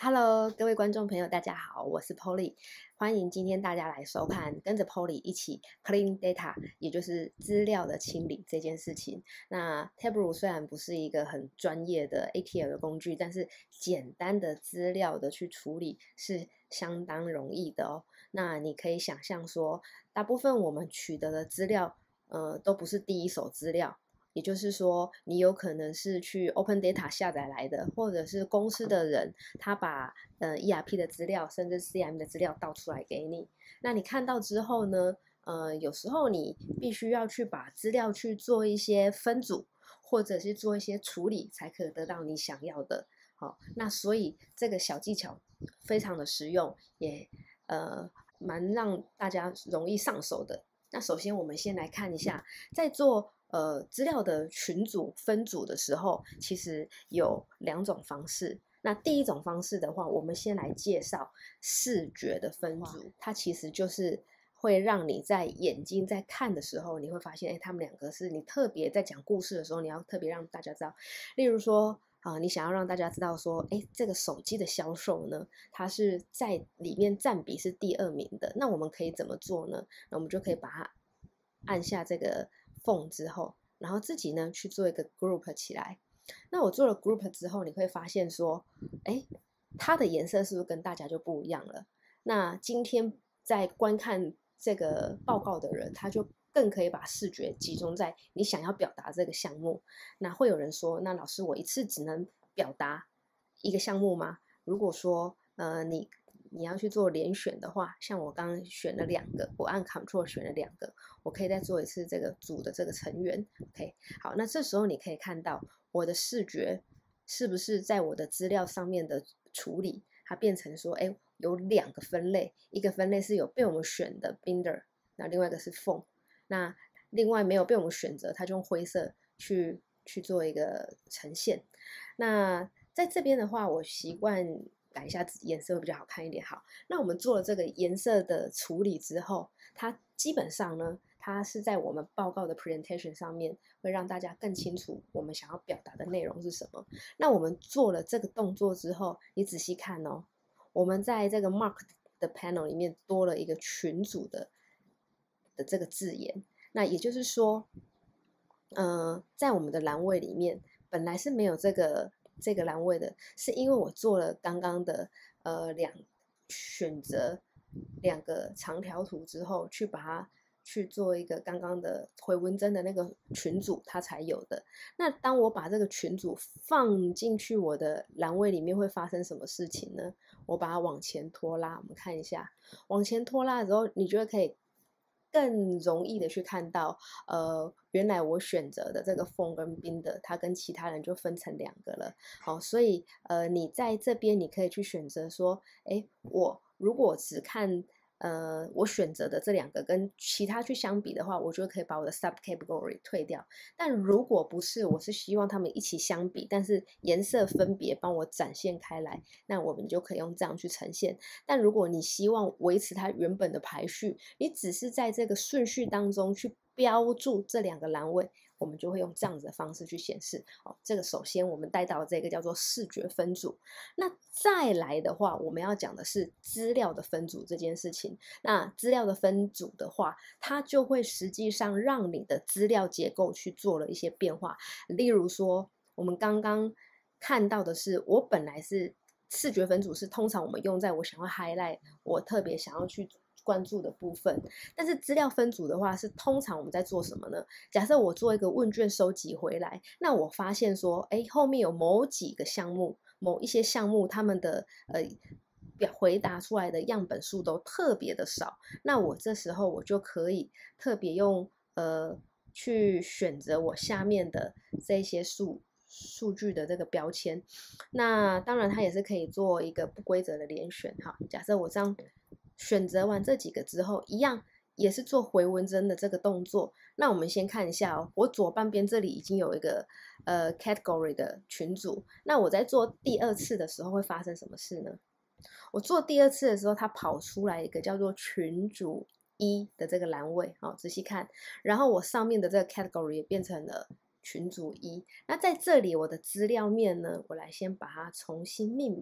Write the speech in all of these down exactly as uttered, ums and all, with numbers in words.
Hello，各位观众朋友，大家好，我是 Polly，欢迎今天大家来收看，跟着 Polly 一起 clean data，也就是资料的清理这件事情。那 Tableau 虽然不是一个很专业的 A T L 的工具，但是简单的资料的去处理是相当容易的哦。那你可以想象说，大部分我们取得的资料，呃，都不是第一手资料。也就是说，你有可能是去 Open Data 下载来的，或者是公司的人他把呃 E R P 的资料，甚至 C M 的资料倒出来给你。那你看到之后呢，呃，有时候你必须要去把资料去做一些分组，或者是做一些处理，才可以得到你想要的。好，那所以这个小技巧非常的实用，也呃蛮让大家容易上手的。那首先我们先来看一下，在做呃资料的群组分组的时候，其实有两种方式。那第一种方式的话，我们先来介绍视觉的分组，它其实就是会让你在眼睛在看的时候，你会发现，哎，他们两个是你特别在讲故事的时候，你要特别让大家知道。例如说，啊、呃，你想要让大家知道说，哎，这个手机的销售呢，它是在里面占比是第二名的，那我们可以怎么做呢？那我们就可以把它按下这个缝之后，然后自己呢去做一个 group 起来。那我做了 group 之后，你会发现说，哎，它的颜色是不是跟大家就不一样了？那今天在观看这个报告的人，他就更可以把视觉集中在你想要表达这个项目。那会有人说，那老师，我一次只能表达一个项目吗？如果说，呃，你你要去做连选的话，像我刚刚选了两个，我按 Control 选了两个，我可以再做一次这个组的这个成员。OK， 好，那这时候你可以看到我的视觉是不是在我的资料上面的处理，它变成说，哎，有两个分类，一个分类是有被我们选的 Binder， 那另外一个是缝。那另外没有被我们选择，它就用灰色去去做一个呈现。那在这边的话，我习惯改一下颜色会比较好看一点。好，那我们做了这个颜色的处理之后，它基本上呢，它是在我们报告的 presentation 上面会让大家更清楚我们想要表达的内容是什么。那我们做了这个动作之后，你仔细看哦，我们在这个 mark 的 panel 里面多了一个群组的的这个字眼。那也就是说，呃，在我们的栏位里面，本来是没有这个这个栏位的，是因为我做了刚刚的呃两选择两个长条图之后，去把它去做一个刚刚的回文针的那个群组，它才有的。那当我把这个群组放进去我的栏位里面，会发生什么事情呢？我把它往前拖拉，我们看一下，往前拖拉的时候，你觉得可以更容易的去看到，呃，原来我选择的这个缝跟冰的，它跟其他人就分成两个了。好，所以呃，你在这边你可以去选择说，哎，我如果只看呃我选择的这两个跟其他去相比的话，我就可以把我的 subcategory 退掉。但如果不是，我是希望他们一起相比，但是颜色分别帮我展现开来，那我们就可以用这样去呈现。但如果你希望维持它原本的排序，你只是在这个顺序当中去标注这两个栏位，我们就会用这样子的方式去显示。哦，这个首先我们带到这个叫做视觉分组。那再来的话，我们要讲的是资料的分组这件事情。那资料的分组的话，它就会实际上让你的资料结构去做了一些变化。例如说，我们刚刚看到的是，我本来是视觉分组是通常我们用在我想要 highlight 我特别想要去关注的部分，但是资料分组的话是通常我们在做什么呢？假设我做一个问卷收集回来，那我发现说，哎，后面有某几个项目，某一些项目他们的呃表回答出来的样本数都特别的少，那我这时候我就可以特别用呃去选择我下面的这些数。数据的这个标签，那当然它也是可以做一个不规则的连选哈。假设我这样选择完这几个之后，一样也是做回文针的这个动作。那我们先看一下哦，我左半边这里已经有一个呃 category 的群组，那我在做第二次的时候会发生什么事呢？我做第二次的时候，它跑出来一个叫做群组一的这个栏位，好，仔细看，然后我上面的这个 category 也变成了群组一。那在这里我的资料面呢，我来先把它重新命名。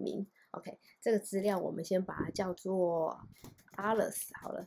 OK， 这个资料我们先把它叫做 alias 好了。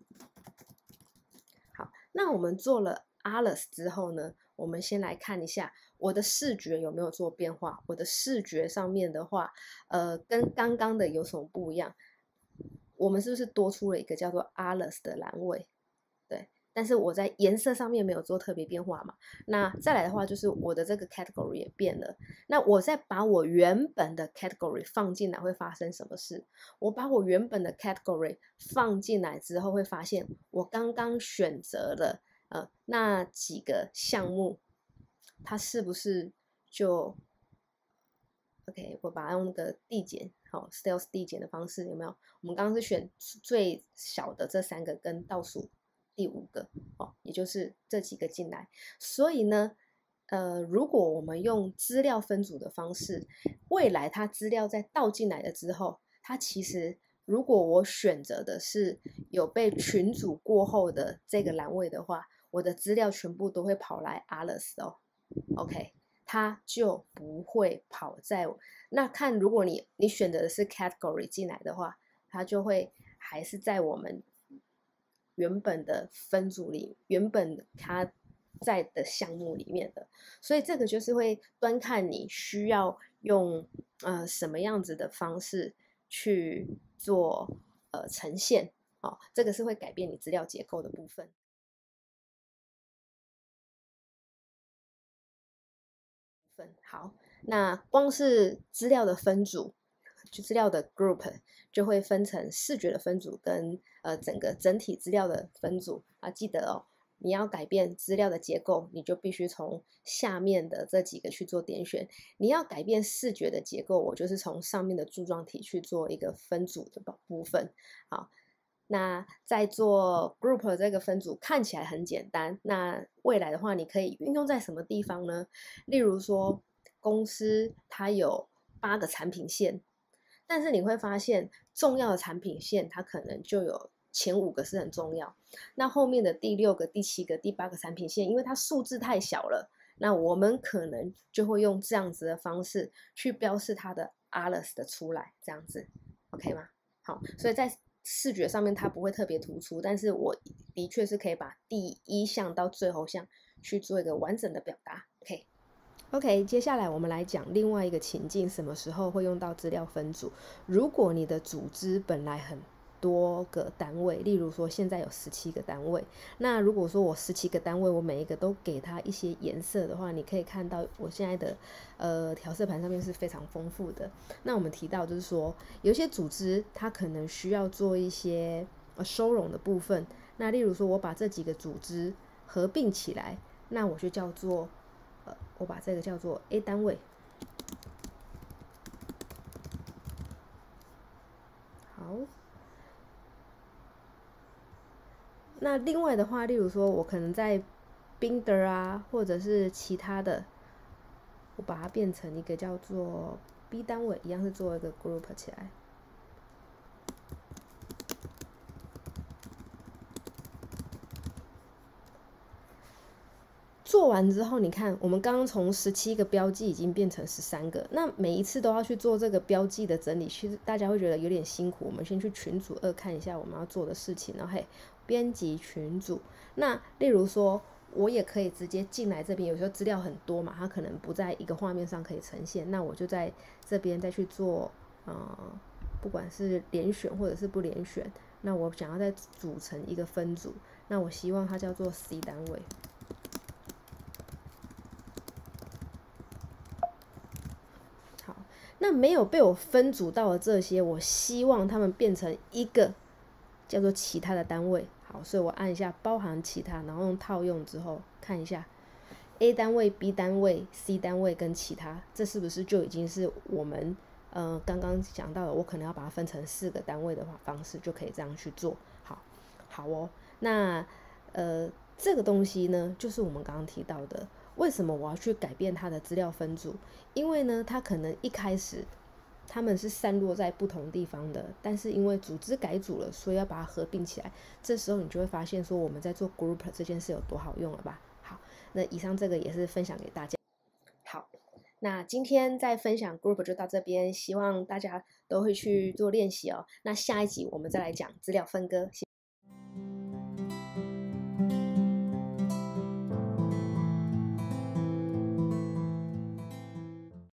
好，那我们做了 alias 之后呢，我们先来看一下我的视觉有没有做变化。我的视觉上面的话，呃，跟刚刚的有什么不一样？我们是不是多出了一个叫做 alias 的栏位？对。但是我在颜色上面没有做特别变化嘛，那再来的话就是我的这个 category 也变了，那我再把我原本的 category 放进来会发生什么事？我把我原本的 category 放进来之后会发现我刚刚选择的呃那几个项目，它是不是就 OK 我把它用那个递减好 stealth 递减的方式有没有？我们刚刚是选最小的这三个跟倒数第五个哦，也就是这几个进来。所以呢，呃，如果我们用资料分组的方式，未来它资料在倒进来了之后，它其实如果我选择的是有被群组过后的这个栏位的话，我的资料全部都会跑来 alias 哦 ，OK， 它就不会跑在那看。如果你你选择的是 category 进来的话，它就会还是在我们原本的分组里，原本它在的项目里面的，所以这个就是会端看你需要用呃什么样子的方式去做呃呈现，哦，这个是会改变你资料结构的部分。好，那光是资料的分组，就资料的 group 就会分成视觉的分组跟呃整个整体资料的分组啊。记得哦，你要改变资料的结构，你就必须从下面的这几个去做点选。你要改变视觉的结构，我就是从上面的柱状体去做一个分组的部分。好。那在做 group 这个分组看起来很简单，那未来的话，你可以运用在什么地方呢？例如说，公司它有八个产品线，但是你会发现重要的产品线它可能就有前五个是很重要，那后面的第六个、第七个、第八个产品线，因为它数字太小了，那我们可能就会用这样子的方式去标示它的 alias 的出来，这样子 ，OK 吗？好，所以在视觉上面它不会特别突出，但是我的确是可以把第一项到最后项去做一个完整的表达。OK，OK，、okay? 接下来我们来讲另外一个情境，什么时候会用到资料分组？如果你的组织本来很多个单位，例如说现在有十七个单位，那如果说我十七个单位，我每一个都给它一些颜色的话，你可以看到我现在的呃调色盘上面是非常丰富的。那我们提到就是说，有些组织它可能需要做一些呃收容的部分，那例如说我把这几个组织合并起来，那我就叫做呃我把这个叫做 A 单位。好。那另外的话，例如说我可能在 Binder 啊，或者是其他的，我把它变成一个叫做 B 单位，一样是做一个 group 起来。做完之后，你看我们刚刚从十七个标记已经变成十三个，那每一次都要去做这个标记的整理，其实大家会觉得有点辛苦。我们先去群组二看一下我们要做的事情，然后嘿，编辑群组。那例如说，我也可以直接进来这边，有时候资料很多嘛，它可能不在一个画面上可以呈现，那我就在这边再去做，呃，不管是连选或者是不连选，那我想要再组成一个分组，那我希望它叫做 C 单位。那没有被我分组到的这些，我希望他们变成一个叫做其他的单位。好，所以我按一下包含其他，然后用套用之后看一下 A 单位、B 单位、C 单位跟其他，这是不是就已经是我们呃刚刚讲到的？我可能要把它分成四个单位的话，方式就可以这样去做。好，好哦。那呃这个东西呢，就是我们刚刚提到的。为什么我要去改变它的资料分组？因为呢，它可能一开始他们是散落在不同地方的，但是因为组织改组了，所以要把它合并起来。这时候你就会发现说，我们在做 group 这件事有多好用了吧？好，那以上这个也是分享给大家。好， 那今天在分享 group 就到这边，希望大家都会去做练习哦。那下一集我们再来讲资料分割，希